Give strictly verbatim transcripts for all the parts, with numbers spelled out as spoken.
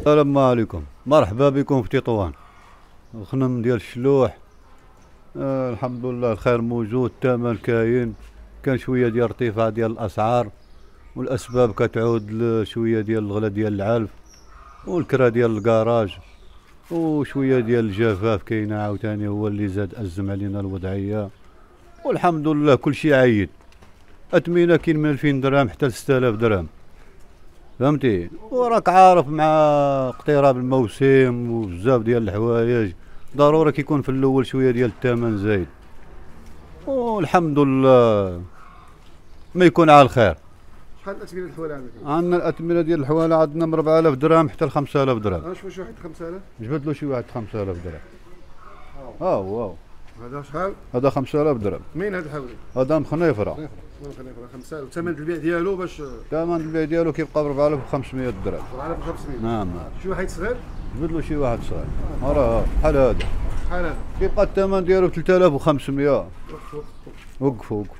السلام عليكم، مرحبا بكم في تطوان. الخنم ديال الشلوح. آه الحمد لله الخير موجود، الثمن كاين، كان شويه ديال ارتفاع ديال الاسعار والاسباب كتعود لشويه ديال الغلا ديال العلف والكرا ديال الكراج وشويه ديال الجفاف كاينه عاوتاني هو اللي زاد ازم علينا الوضعيه. والحمد لله كلشي عايد. اثمنه كاين من ألفين درهم حتى ل ستة آلاف درهم، فهمتي؟ وراك عارف مع اقتراب الموسم وبزاف ديال الحوايج ضروري كيكون في الاول شويه ديال الثمن زايد، والحمد لله ما يكون على الخير. شحال الاثمنه الحواله عندك؟ عندنا الاثمنه ديال الحواله عندنا من أربعة آلاف درهم حتى ل خمسة آلاف درهم. اه شوف شي واحد خمسة آلاف؟ جبت له شي واحد خمسة آلاف درهم. اه واو هذا شحال؟ هذا خمسة آلاف درهم. مين هذا الحولي؟ هذا مخنيفره. مخنيفره خمسة آلاف. ثمن البيع ديالو باش؟ ثمن البيع ديالو كيبقى ب أربعة آلاف وخمسمائة درهم. أربعة آلاف وخمسمائة. نعم. شي واحد صغير؟ جبت له شي واحد صغير. راه بحال هذا. شحال هذا؟ كيبقى الثمن ديالو ب ثلاثة آلاف وخمسمائة. وقف وقف.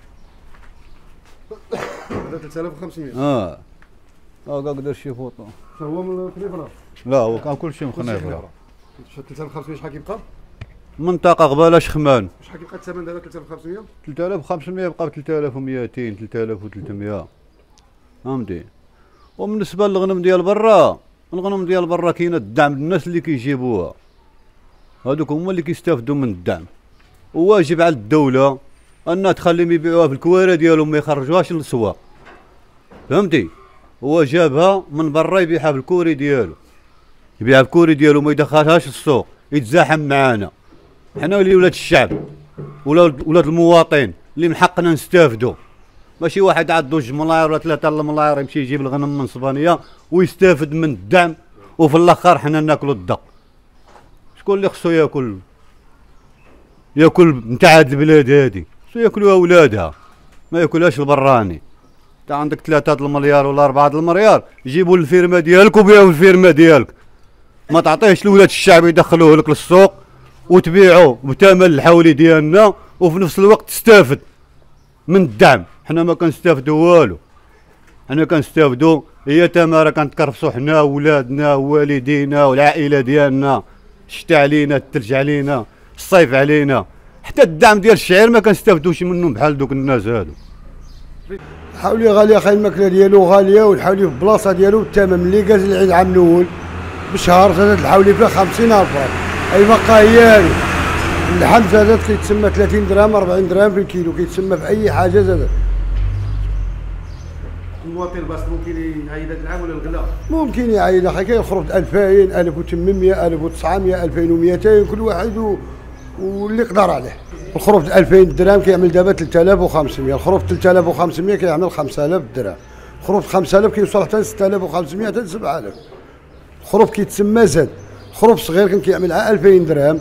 هذا ثلاثة آلاف وخمسمائة. اه اه كاع دار شي فوطو. هو من الخنيفره؟ لا هو كان كلشي مخنيفره. ثلاثة آلاف وخمسمائة شحال كيبقى؟ منطقه قباله شخمان. شحال كيبقى الثمن دابا ثلاثة آلاف وخمسمائة؟ ثلاثة آلاف وخمسمائة بقى ب ثلاثة آلاف ومئتين ثلاثة آلاف وثلاثمائة، فهمتي؟ وبالنسبه للغنم ديال برا، الغنم ديال برا كاين الدعم الناس اللي كيجيبوها، هذوك هما اللي كيستافدوا من الدعم. وواجب على الدوله انها تخليهم يبيعوها في الكواره ديالهم ما يخرجوهاش للسواق، فهمتي؟ هو جابها من برا يبيعها في الكوري ديالو، يبيعها في الكوري ديالو ما يدخلهاش للسوق يتزاحم معانا. حنا اللي ولاد الشعب ولا ولاد المواطن اللي من حقنا نستافدوا، ماشي واحد عنده جوج ملاير ولا ثلاثة الملاير يمشي يجيب الغنم من صبانيه ويستافد من الدعم وفي الاخر حنا ناكلوا الدق. شكون اللي خصو ياكل ياكل نتاع هاد البلاد هادي؟ خصو ياكلوها ولادها، ما ياكلهاش البراني. انت عندك ثلاثة المليار ولا أربعة المليار جيبوا الفيرما ديالك وبيعوا الفيرما ديالك، ما تعطيهش لولاد الشعب يدخلوه لك للسوق وتبيعوا بثمن الحولي ديالنا وفي نفس الوقت تستافد من الدعم. حنا ما كنستافدوا والو، حنا كنستافدوا هي تماره كنتكرفسوا حنا ولادنا ووالدينا والعائله ديالنا، الشتا علينا الثلج علينا الصيف علينا، حتى الدعم ديال الشعير ما كنستافدوش منهم بحال دوك الناس هادو. الحولي غاليه، خاي الماكله ديالو غاليه والحولي في البلاصه ديالو الثمن ملي جاز العيد العام الاول بشهر زادت الحولي فيها خمسين ألف فرنك، اي بقى هي اللحم زادت كيتسمى ثلاثين درهم أربعين درهم في الكيلو، كيتسمى في اي حاجه زادت. المواطن باش ممكن يعيد هذا العام ولا الغلا؟ ممكن يعيد اخي، كيخرج ألفين ألف وثمانمائة ألف وتسعمائة ألفين ومئتين كل واحد و... واللي يقدر عليه. الخروف ألفين درهم كيعمل دابا ثلاثة آلاف وخمسمائة، الخروف ثلاثة آلاف وخمسمائة كيعمل خمسة آلاف درهم، الخروف خمسة آلاف كيوصل حتى ستة آلاف وخمسمائة حتى سبعة آلاف. الخروف كيتسمى زاد، خروف صغير كان كيعمل على ألفين درهم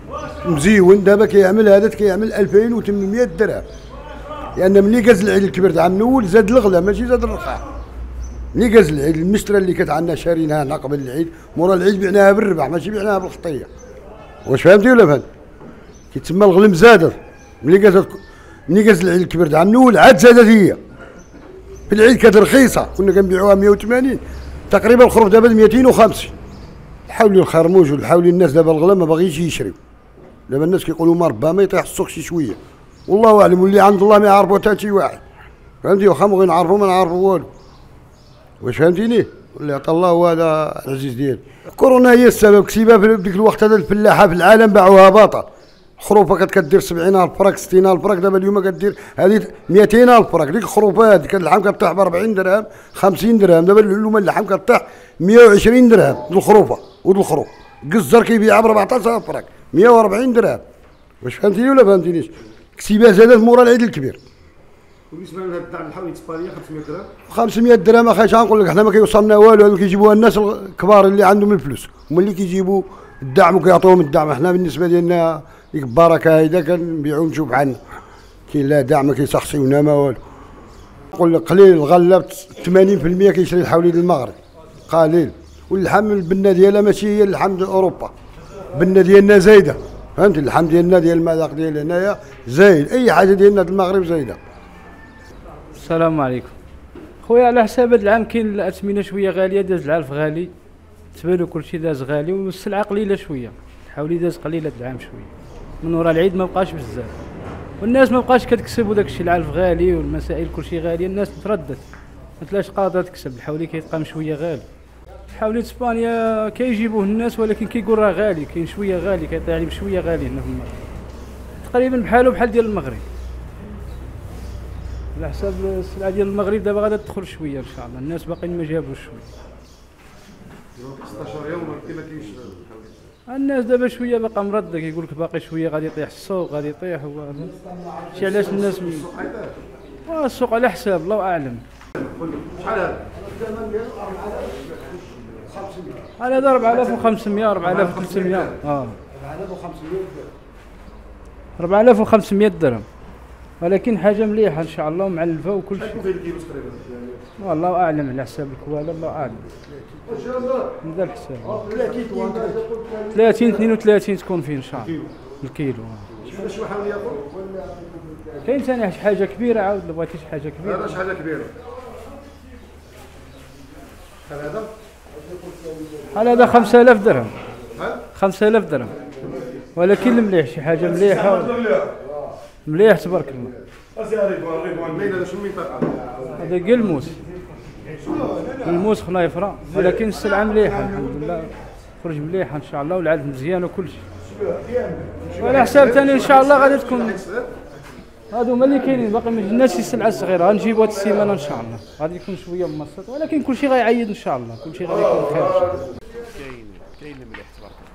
مزيون، دابا كيعمل هذا كيعمل ألفين وثمانمائة درهم، لان ملي جاز العيد الكبير تاع عام الاول زاد الغلا ماشي زاد الرخاء. ملي جاز العيد المشترى اللي كانت عندنا شاريناها هنا قبل العيد مورا العيد بعناها بالربح ماشي بعناها بالخطيه. واش فهمتي ولا فهمت؟ كيتسمى الغلم زادت ملي جازت ملي جاز العيد الكبير تاع عام الاول عاد زادت هي. في العيد كانت رخيصه كنا كنبيعوها مئة وثمانين تقريبا، الخروف دابا مئتين وخمسين. الحولي الخير موجود، الحولي الناس دابا الغلا ما باغيش يشريو، دابا الناس كيقولوا ما ربما يطيح السوق شي شويه، والله اعلم، واللي عند الله ما يعرفوا حتى شي واحد، فهمتي؟ واخا بغينا نعرفوا ما نعرفوا والو. واش فهمتيني؟ واللي عطا الله هو هذا العزيز ديالي. كورونا هي السبب، كسيبه في ديك الوقت هذا الفلاحه في العالم باعوها باطل، خروفه كانت كدير سبعين ألف فرنك ستين ألف فرنك، دابا اليوم كدير هذه مئتين ألف فرنك. ديك الخروفات كان اللحم كطيح ب أربعين درهم خمسين درهم، دابا اليوم اللحم كطيح مئة وعشرين درهم د الخروفه ود الخروف. قزر كيبيعها ب أربعطاش ألف فرنك مئة وأربعين درهم. واش فهمتيني ولا فهمتينيش؟ كسيبه زادت مورا العيد الكبير. وبالنسبه لهذا الدعم الحولي اسبانيا خمسمائة درهم؟ خمسمائة درهم اخي، اش غنقول لك، حنا ما كيوصلنا والو، هذو كيجيبوها الناس الكبار اللي عندهم الفلوس، هما اللي كيجيبوا الدعم وكيعطوهم الدعم. حنا بالنسبه ديالنا ديك البركه هيدا كنبيعو نمشيو بحالنا، كاين لا دعم ما كيسخسيونا ما والو. نقول لك قليل الغله ثمانين بالمئة كيشري الحولي للمغرب قليل، واللحم البنه ديالها ماشي هي اللحم ديال اوروبا، البنه ديالنا زايده، فهمتي؟ اللحم ديالنا ديال المذاق ديال هنايا زايد، اي حاجه ديالنا في المغرب زايده. السلام عليكم خويا، على حساب هذا العام كاين الاثمنه شويه غاليه، داز العلف غالي، تبالو كلشي داز غالي والسلعه قليله شويه، حاولي داز قليله العام شويه، من ورا العيد ما بقاش بزاف، والناس ما بقاش كتكسب وداك الشيء العلف غالي والمسائل كلشي غاليه، الناس تردت ما تلاش قادره تكسب، الحولي كيتقام شويه غالي. حولي اسبانيا كيجيبوه الناس ولكن كيقول راه غالي، كاين شويه غالي كيطيح عليه بشويه غالي هنا في المغرب، تقريبا بحالو بحال ديال المغرب. على حساب السلعه ديال المغرب دابا غادا تدخل شويه ان شاء الله، الناس باقيين ما جابوش شويه. ستاشر يوم ما كاينش الناس دابا شويه باقا مرده، كيقول لك باقي شويه غادي يطيح السوق، غادي يطيح هو شي علاش الناس من... آه السوق على حساب الله اعلم. شحال هذا؟ على هذا أربعة آلاف وخمسمية أربعة آلاف وثلاثمية اه أربعة آلاف وخمسمية درهم، ولكن حاجه مليحه ان شاء الله ومعلفه وكل شيء. شحال كيلو تقريبا؟ والله اعلم على حساب الكوالا، الله اعلم هذا الحساب. ثلاثين اثنين وثلاثين تكون فيه ان شاء الله الكيلو. شحال شي واحد ياخذ؟ كاين ثاني شي حاجه كبيره، عاود لو بغيتي شي حاجه كبيره. هذا شحال كبيره؟ شحال هذا؟ على هذا خمسة آلاف درهم. ها؟ خمسة آلاف درهم، ولكن المليح شي حاجه مليحه مليح تبارك الله. منين هذا؟ شنو المنطقه؟ هذا كاع الموس، الموس خنايفره، ولكن السلعه مليحه الحمد لله، خرج مليحه ان شاء الله والعلف مزيان وكل شيء. وعلى حساب ثاني ان شاء الله غادي تكون هادو هما اللي كاينين، باقي ما جبناش شي سلعه صغيره، غنجيبو هاد السيمانه ان شاء الله، غادي يكون شويه مبسط ولكن كل شيء غيعيد ان شاء الله، كل شيء غادي يكون بخير ان شاء الله. كاين كاين المليح تبارك الله.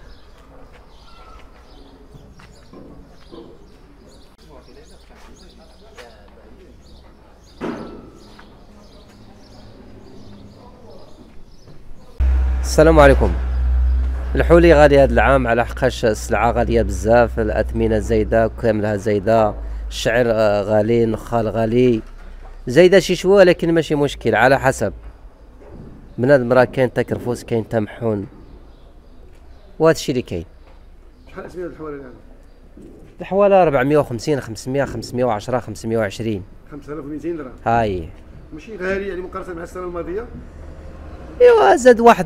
السلام عليكم. الحولي غالي هذا العام على حقاش السلعه غاليه بزاف، الاثمنه زايده كاملها زايده، الشعير غالي، النخال غالي، زايده شي شويه ولكن ماشي مشكل، على حسب بنادم راه كاين تا كرفوس كاين تا محون، وهذا الشيء اللي كاين. شحال اسميه الحوالي الان؟ الحواله أربعمية وخمسين خمسمية خمسمية وعشرة خمسمية وعشرين. خمسة آلاف ومئتين درهم. هاي ماشي غالي يعني مقارنه مع السنه الماضيه؟ ايوا زاد واحد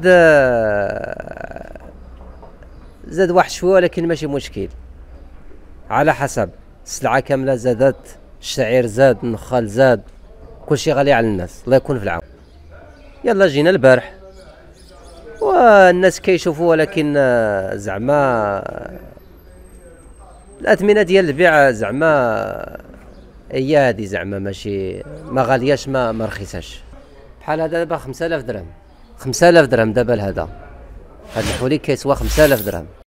زاد واحد شويه ولكن ماشي مشكل، على حسب السلعه كامله زادت، الشعير زاد، النخال زاد، كلشي غالي على الناس، الله يكون في العون. يلا جينا البارح والناس كيشوفوا، ولكن زعما الاثمنه ديال البيع زعما هي هذه، زعما ماشي ما غالياش ما ما رخيصاش. بحال هذا دابا خمسة آلاف درهم، خمسة آلاف درهم دابا لهذا، هذا الحولي كيسوى خمسة آلاف درهم.